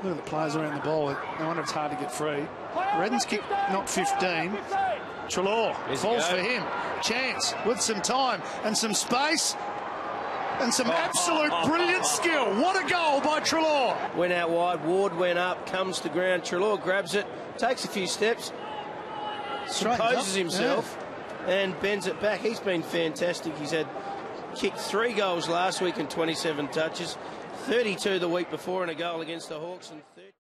Look at the players around the ball. No wonder it's hard to get free. Redden's kick, not 15. Treloar falls for him. Chance with some time and some space and some absolute brilliant skill. What a goal by Treloar. Went out wide, Ward went up, comes to ground. Treloar grabs it, takes a few steps, composes himself and bends it back. He's been fantastic. He's had kicked 3 goals last week and 27 touches, 32 the week before and a goal against the Hawks. And